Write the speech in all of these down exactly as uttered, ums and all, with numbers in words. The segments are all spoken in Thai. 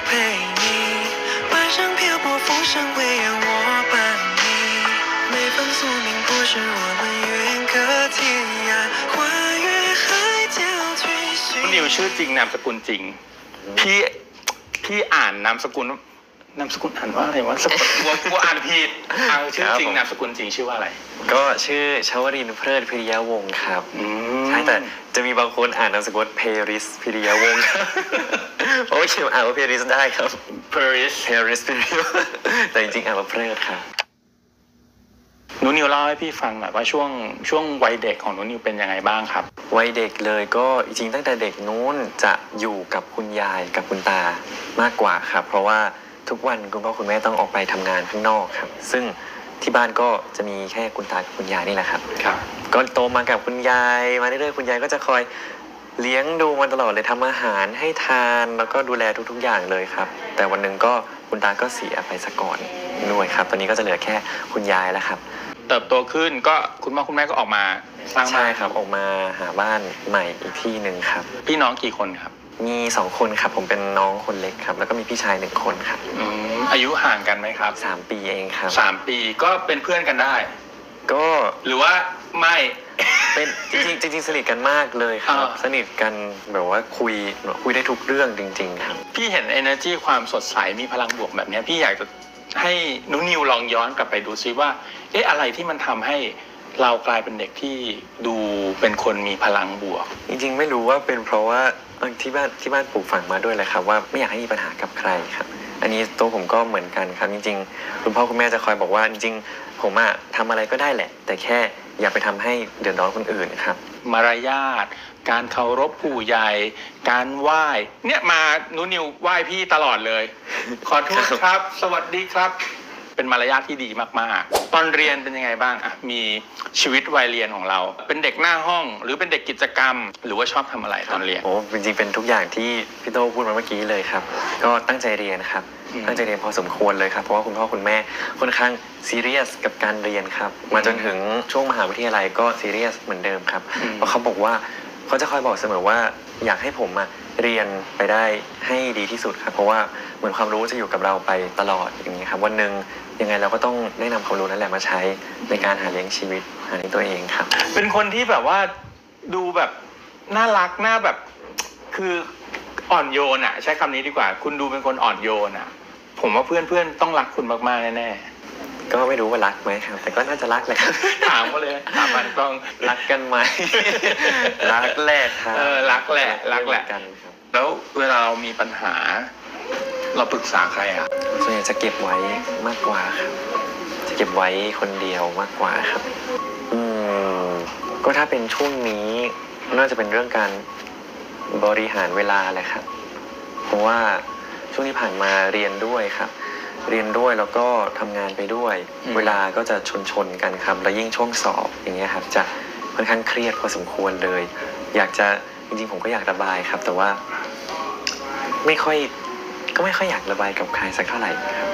陪你，晚上漂泊风声会让我伴你，每封宿命不是我们远隔天涯，跨越海角去寻。 นิวชื่อจริงนามสกุลจริงพี่พี่อ่านนามสกุลนามสกุลอ่านว่าอะไรวะสะกดกลัวกลัวอ่านผิดอ่าชื่อจริงนามสกุลจริงชื่อว่าอะไรก็ชื่อชวรินทร์เพลิดพิริยาวงศ์ครับใช่แต่จะมีบางคนอ่านนามสกุลเพริสพิริยาวงศ์เพราะว่าเขียนอ่านว่าเพริสได้ครับเพริสเพริสพิริยาวแต่จริงๆอ่านว่าเพลิดครับหนูนิวเล่าให้พี่ฟังหน่อยว่าช่วงช่วงวัยเด็กของหนูนิวเป็นยังไงบ้างครับวัยเด็กเลยก็จริงๆตั้งแต่เด็กนู้นจะอยู่กับคุณยายกับคุณตามากกว่าครับเพราะว่าทุกวันคุณพ่อคุณแม่ต้องออกไปทำงานข้างนอกครับซึ่งที่บ้านก็จะมีแค่คุณตากับคุณยายนี่แหละครับครับก็โตมากับคุณยายมาเรื่อยๆคุณยายก็จะคอยเลี้ยงดูมาตลอดเลยทำอาหารให้ทานแล้วก็ดูแลทุกๆอย่างเลยครับแต่วันหนึ่งก็คุณตาก็เสียไปซะก่อนด้วยครับตอนนี้ก็จะเหลือแค่คุณยายแล้วครับเติบโตขึ้นก็คุณพ่อคุณแม่ก็ออกมาสร้างบ้านใช่ครับออกมาหาบ้านใหม่อีกที่หนึ่งครับพี่น้องกี่คนครับมีสองคนครับผมเป็นน้องคนเล็กครับแล้วก็มีพี่ชายหนึ่งคนครับอืมอายุห่างกันไหมครับสามปีเองครับสามปีก็เป็นเพื่อนกันได้ก็หรือว่าไม่เป็นจริงๆจริงๆสนิทกันมากเลยครับสนิทกันแบบว่าคุยคุยได้ทุกเรื่องจริงๆครับพี่เห็น energy ความสดใสมีพลังบวกแบบนี้พี่อยากจะให้นุนิวลองย้อนกลับไปดูซิว่าเอ๊ะอะไรที่มันทำให้เรากลายเป็นเด็กที่ดูเป็นคนมีพลังบวกจริงๆไม่รู้ว่าเป็นเพราะว่าที่บ้านที่บ้านปลูกฝังมาด้วยเลยครับว่าไม่อยากให้มีปัญหากับใครครับอันนี้ตัวผมก็เหมือนกันครับจริงๆคุณพ่อคุณแม่จะคอยบอกว่าจริงๆผมอะทำอะไรก็ได้แหละแต่แค่อย่าไปทำให้เดือดร้อนคนอื่นครับมารยาทการเคารพผู้ใหญ่การไหว้เนี่ยมานุนิวไหว้พี่ตลอดเลยขอโทษครับสวัสดีครับเป็นมารยาทที่ดีมากๆตอนเรียนเป็นยังไงบ้างอะมีชีวิตวัยเรียนของเราเป็นเด็กหน้าห้องหรือเป็นเด็กกิจกรรมหรือว่าชอบทำอะไรตอนเรียนโอ้จริงๆเป็นทุกอย่างที่พี่โตพูดมาเมื่อกี้เลยครับก็ตั้งใจเรียนครับตั้งใจเรียนพอสมควรเลยครับเพราะว่าคุณพ่อคุณแม่ค่อนข้างซีเรียสกับการเรียนครับมาจนถึงช่วงมหาวิทยาลัยก็ซีเรียสเหมือนเดิมครับเพราะเขาบอกว่าเขาจะคอยบอกเสมอว่าอยากให้ผมอะเรียนไปได้ให้ดีที่สุดครับเพราะว่าเหมือนความรู้จะอยู่กับเราไปตลอดอย่างนี้ครับวันหนึ่งยังไงเราก็ต้องได้นำความรู้นั่นแหละมาใช้ในการหาเลี้ยงชีวิตหาเลี้ยงตัวเองครับเป็นคนที่แบบว่าดูแบบน่ารักน่าแบบคืออ่อนโยนอ่ะใช้คำนี้ดีกว่าคุณดูเป็นคนอ่อนโยนอ่ะผมว่าเพื่อนๆต้องรักคุณมากๆแน่ๆก็ไม่รู้ว่ารักไหมครับแต่ก็น่าจะรักแหละครับถามเขาเลยถามมันต้องรักกันไหมรักแหละครับเออรักแหละรักแหละกันครับแล้วเวลาเรามีปัญหาเราปรึกษาใครอ่ะส่วนใหญ่จะเก็บไว้มากกว่าครับจะเก็บไว้คนเดียวมากกว่าครับอืมก็ถ้าเป็นช่วงนี้น่าจะเป็นเรื่องการบริหารเวลาแหละครับเพราะว่าช่วงที่ผ่านมาเรียนด้วยครับเรียนด้วยแล้วก็ทำงานไปด้วยเวลาก็จะชนๆกันครับแล้วยิ่งช่วงสอบอย่างเงี้ยครับจะค่อนข้างเครียดพอสมควรเลยอยากจะจริงๆผมก็อยากระบายครับแต่ว่าไม่ค่อยก็ไม่ค่อยอยากระบายกับใครสักเท่าไหร่ครับ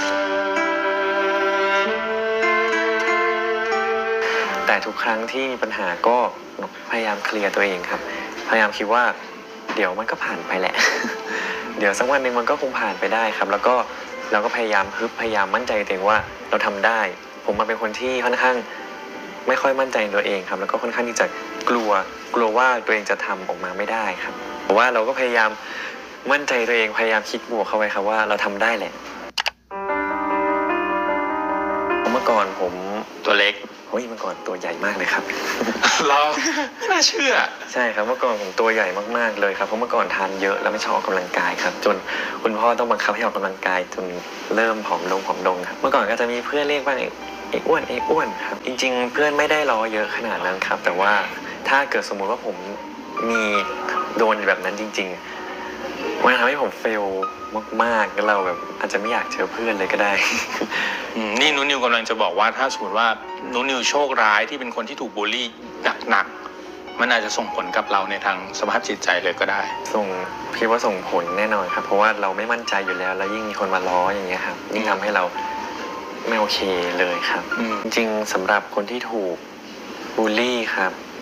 แต่ทุกครั้งที่มีปัญหาก็พยายามเคลียร์ตัวเองครับพยายามคิดว่าเดี๋ยวมันก็ผ่านไปแหละ เดี๋ยวสักวันหนึ่งมันก็คงผ่านไปได้ครับแล้วก็เราก็พยายามฮึบพยายามมั่นใจตัวเองว่าเราทำได้ผมมาเป็นคนที่ค่อนข้างไม่ค่อยมั่นใจในตัวเองครับแล้วก็ค่อนข้างที่จะกลัวกลัวว่าตัวเองจะทำออกมาไม่ได้ครับเพราะว่าเราก็พยายามมั่นใจตัวเองพยายามคิดบวกเข้าไว้ครับว่าเราทำได้แหละเมื่อก่อนผมตัวเล็กเฮ้ยเมื่อก่อนตัวใหญ่มากเลยครับเราไม่น่าเชื่อใช่ครับเมื่อก่อนผมตัวใหญ่มากๆเลยครับเพราะเมื่อก่อนทานเยอะแล้วไม่ชอบออกกำลังกายครับจนคุณพ่อต้องบังคับให้ออกกำลังกายจนเริ่มผอมลงผอมลงครับเมื่อก่อนก็จะมีเพื่อนเรียกว่าไอ้อ้วนไอ้อ้วนครับจริงๆเพื่อนไม่ได้ล้อเยอะขนาดนั้นครับแต่ว่าถ้าเกิดสมมุติว่าผมมีโดนแบบนั้นจริงๆมันทำให้ผมเฟลมากๆแล้วเราแบบอาจจะไม่อยากเจอเพื่อนเลยก็ได้นี่นุนิวกำลังจะบอกว่าถ้าสมมติว่านุนิวโชคร้ายที่เป็นคนที่ถูกบูลลี่หนักๆมันอาจจะส่งผลกับเราในทางสภาพจิตใจเลยก็ได้ส่งคิดว่าส่งผลแน่นอนครับเพราะว่าเราไม่มั่นใจอยู่แล้วแล้วยิ่งมีคนมาล้ออย่างเงี้ยครับยิ่งทำให้เราไม่โอเคเลยครับจริงๆสำหรับคนที่ถูกบูลลี่ครับ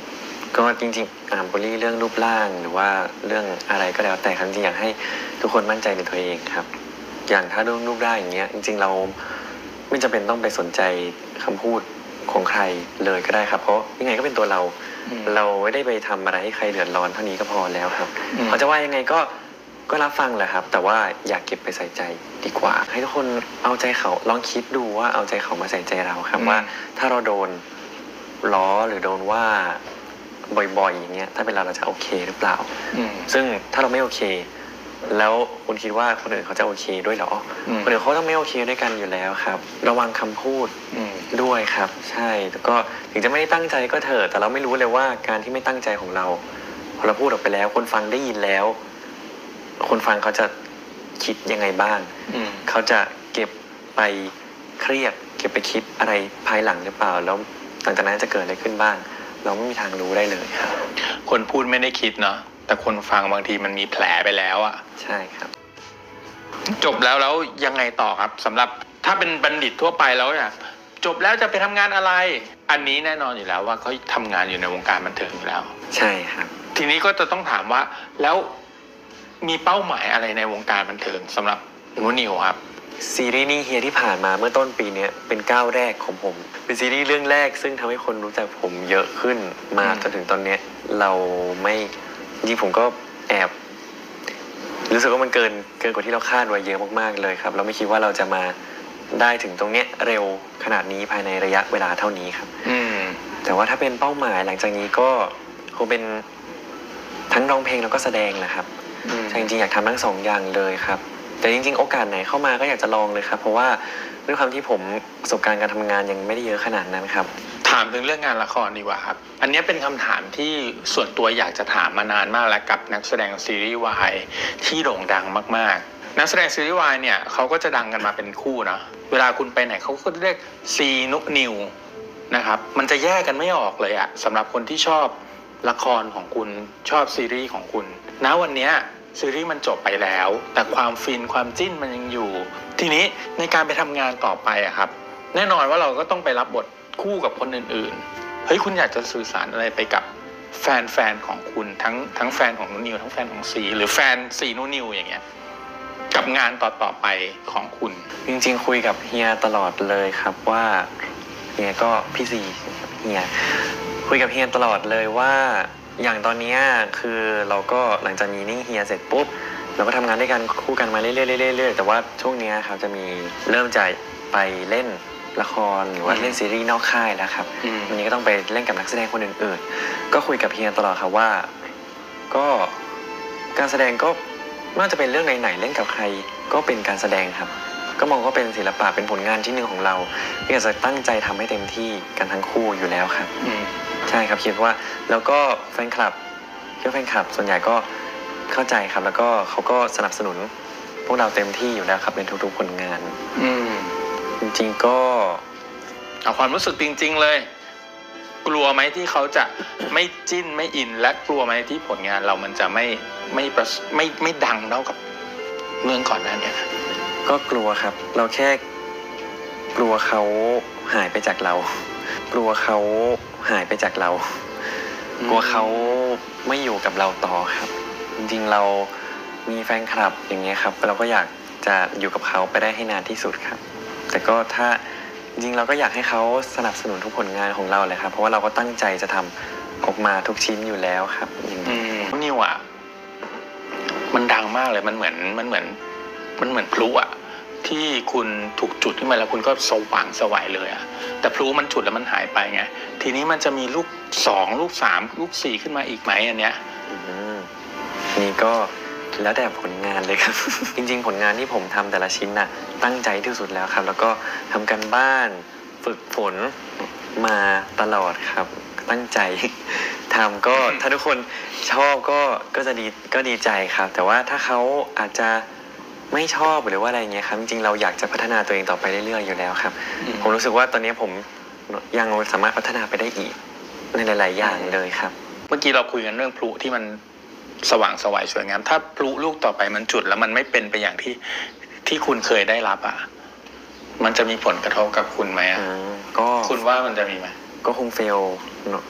ก็จริงๆอ่าบุลลี่เรื่องรูปร่างหรือว่าเรื่องอะไรก็แล้วแต่ครับจริงๆอยากให้ทุกคนมั่นใจในตัวเองครับอย่างถ้าเรื่องรูปร่างอย่างเงี้ยจริงๆเราไม่จำเป็นต้องไปสนใจคำพูดของใครเลยก็ได้ครับเพราะยังไงก็เป็นตัวเราเราไม่ได้ไปทำอะไรให้ใครเดือดร้อนเท่านี้ก็พอแล้วครับเขาจะว่ายังไงก็ก็รับฟังแหละครับแต่ว่าอย่าเก็บไปใส่ใจดีกว่าให้ทุกคนเอาใจเขาลองคิดดูว่าเอาใจเขามาใส่ใจเราครับว่าถ้าเราโดนล้อหรือโดนว่าบ่อยๆอย่างเงี้ยถ้าเป็นเราเราจะโอเคหรือเปล่าซึ่งถ้าเราไม่โอเคแล้วคุณคิดว่าคนอื่นเขาจะโอเคด้วยเหรอคนอื่นเขาต้องไม่โอเคด้วยกันอยู่แล้วครับระวังคำพูดด้วยครับใช่แต่ก็ถึงจะไม่ได้ตั้งใจก็เถอะแต่เราไม่รู้เลยว่าการที่ไม่ตั้งใจของเราพอเราพูดออกไปแล้วคนฟังได้ยินแล้วคนฟังเขาจะคิดยังไงบ้างเขาจะเก็บไปเครียดเก็บไปคิดอะไรภายหลังหรือเปล่าแล้วหลังจากนั้นจะเกิดอะไรขึ้นบ้างเราไม่มีทางรู้ได้เลยครับคนพูดไม่ได้คิดเนาะแต่คนฟังบางทีมันมีแผลไปแล้วอ่ะใช่ครับจบแล้วแล้วยังไงต่อครับสำหรับถ้าเป็นบัณฑิตทั่วไปแล้วเนี่ยจบแล้วจะไปทำงานอะไรอันนี้แน่นอนอยู่แล้วว่าเขาทำงานอยู่ในวงการบันเทิงอยู่แล้วใช่ครับทีนี้ก็จะต้องถามว่าแล้วมีเป้าหมายอะไรในวงการบันเทิงสำหรับนุนิวครับซีรีส์นี้เฮียที่ผ่านมาเมื่อต้นปีนี้เป็นก้าวแรกของผมเป็นซีรีส์เรื่องแรกซึ่งทำให้คนรู้จักผมเยอะขึ้นมาจนถึงตอนนี้เราไม่จริงผมก็แอบรู้สึกว่ามันเกินเกินกว่าที่เราคาดไว้เยอะมากๆเลยครับเราไม่คิดว่าเราจะมาได้ถึงตรงเนี้ยเร็วขนาดนี้ภายในระยะเวลาเท่านี้ครับอืมแต่ว่าถ้าเป็นเป้าหมายหลังจากนี้ก็คงเป็นทั้งร้องเพลงแล้วก็แสดงนะครับจริงๆอยากทำทั้งสองอย่างเลยครับแต่จริงๆโอกาสไหนเข้ามาก็อยากจะลองเลยครับเพราะว่าด้วยความที่ผมประสบการณ์การทำงานยังไม่ได้เยอะขนาดนั้นครับถามถึงเรื่องงานละครดีกว่าครับอันนี้เป็นคำถามที่ส่วนตัวอยากจะถามมานานมากแล้วกับนักแสดงซีรีส์วายที่โด่งดังมากๆนักแสดงซีรีส์วายเนี่ยเขาก็จะดังกันมาเป็นคู่นะเวลาคุณไปไหนเขาก็เรียกซีนุนิวนะครับมันจะแยกกันไม่ออกเลยอะสำหรับคนที่ชอบละครของคุณชอบซีรีส์ของคุณณวันนี้ซีรีส์มันจบไปแล้วแต่ความฟินความจิ้นมันยังอยู่ทีนี้ในการไปทำงานต่อไปอะครับแน่นอนว่าเราก็ต้องไปรับบทคู่กับคนอื่นๆเฮ้ยคุณอยากจะสื่อสารอะไรไปกับแฟนๆของคุณทั้งทั้งแฟนของนุนิวทั้งแฟนของซีหรือแฟนซีนุนิวอย่างเงี้ยกับงานต่อๆไปของคุณจริงๆคุยกับเฮียตลอดเลยครับว่าเฮียก็พี่ซีเฮียคุยกับเฮียตลอดเลยว่าอย่างตอนนี้คือเราก็หลังจากมีนิ่งเฮียเสร็จปุ๊บเราก็ทำงานด้วยกันคู่กันมาเรื่อยๆเรื่อยๆแต่ว่าช่วงนี้ครับจะมีเริ่มจะไปเล่นละครหรือว่าเล่นซีรีส์นอกค่ายแล้วครับวันนี้ก็ต้องไปเล่นกับนักแสดงคนอื่นๆก็คุยกับเฮียตลอดครับว่าก็การแสดงก็ไม่ว่าจะเป็นเรื่องไหนๆเล่นกับใครก็เป็นการแสดงครับก็มองว่าเป็นศิลปะเป็นผลงานชิ้นหนึ่งของเราที่จะตั้งใจทำให้เต็มที่กันทั้งคู่อยู่แล้วครับใช่ครับคิดว่าแล้วก็แฟนคลับเพื่อนแฟนคลับส่วนใหญ่ก็เข้าใจครับแล้วก็เขาก็สนับสนุนพวกเราเต็มที่อยู่แล้วครับในทุกๆผลงานอืมจริงๆก็เอาความรู้สึกจริงๆเลยกลัวไหมที่เขาจะไม่จิ้นไม่อินและกลัวไหมที่ผลงานเรามันจะไม่ไม่ไม่ไม่ดังเท่ากับเรื่องก่อนหน้านี้ก็กลัวครับเราแค่กลัวเขาหายไปจากเรากลัวเขาหายไปจากเรากลัวเขาไม่อยู่กับเราต่อครับจริงๆเรามีแฟนคลับอย่างเงี้ยครับเราก็อยากจะอยู่กับเขาไปได้ให้นานที่สุดครับแต่ก็ถ้าจริงๆเราก็อยากให้เขาสนับสนุนทุกผลงานของเราเลยครับเพราะว่าเราก็ตั้งใจจะทำออกมาทุกชิ้นอยู่แล้วครับนิวอ่ะมันดังมากเลยมันเหมือนมันเหมือนมันเหมือนพลุอ่ะที่คุณถูกจุดขึ้นมาแล้วคุณก็สว่างสวยเลยอ่ะแต่พลุมันจุดแล้วมันหายไปไงทีนี้มันจะมีลูกสองลูกสามลูกสี่ขึ้นมาอีกไหมอันเนี้ยนี่ก็แล้วแต่ผลงานเลยครับ จริงๆผลงานที่ผมทำแต่ละชิ้นน่ะตั้งใจที่สุดแล้วครับแล้วก็ทำกันบ้านฝึกฝนมาตลอดครับตั้งใจทำก็ถ้าทุกคนชอบก็ก็จะดีก็ดีใจครับแต่ว่าถ้าเขาอาจจะไม่ชอบหรือว่าอะไรเงี้ยครับจริงๆเราอยากจะพัฒนาตัวเองต่อไปเรื่อยๆอยู่แล้วครับผมรู้สึกว่าตอนนี้ผมยังสามารถพัฒนาไปได้อีกในหลายๆอย่างเลยครับเมื่อกี้เราคุยกันเรื่องพลุที่มันสว่างสวยสวยงามถ้าพลุลูกต่อไปมันจุดแล้วมันไม่เป็นไปอย่างที่ที่คุณเคยได้รับอ่ะมันจะมีผลกระทบกับคุณไหมอ่ะก็คุณว่ามันจะมีไหมก็คงเฟลเ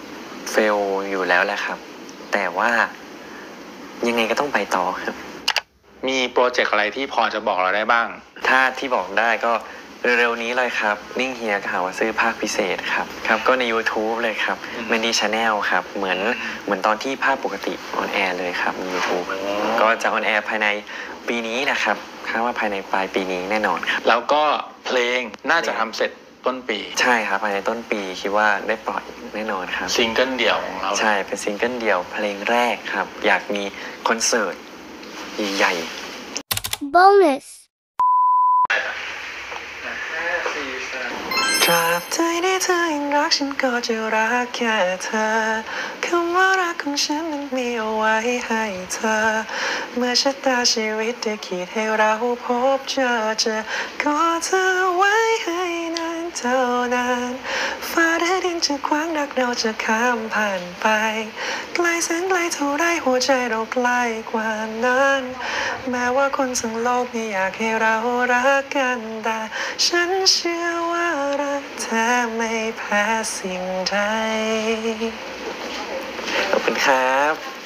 เฟลอยู่แล้วแหละครับ แต่ว่ายังไงก็ต้องไปต่อครับมีโปรเจกต์อะไรที่พอจะบอกเราได้บ้างถ้าที่บอกได้ก็เร็วๆนี้เลยครับ นิ่งเฮียข่าวว่าซื้อภาคพิเศษครับครับก็ใน YouTube เลยครับอืม m a n d y Channel ครับเหมือนเหมือนตอนที่ภาคปกติออนแอร์เลยครับใน YouTube ก็จะออนแอร์ภายในปีนี้นะครับคาดว่าภายในปลายปีนี้แน่นอนครับแล้วก็เพลงน่าจะทำเสร็จต้นปีใช่ครับภายในต้นปีคิดว่าได้ปล่อยแน่นอนครับซิงเกิลเดี่ยวของเราใช่เป็นซิงเกิลเดี่ยวเพลงแรกครับ อยากมีคอนเสิร์ตใหญ่ Bonus. ตราบใดที่เธอยังรักฉันก็จะรักแค่เธอคำว่ารักของฉันนั้นมีเอาไว้ให้เธอเมื่อชะตาชีวิตได้ขีดให้เราพบเจอเจอก็เธอไว้ให้นานเท่านั้นฟ้าและดินจะขวางดักเราจะข้ามผ่านไปไกลแสนไกลเท่าไรหัวใจเราใกล้กว่านั้นแม้ว่าคนทั้งโลกไม่อยากให้เรารักกันแต่ฉันเชื่อว่ารักแท้ไม่แพ้สิ่งใดๆขอบคุณครับ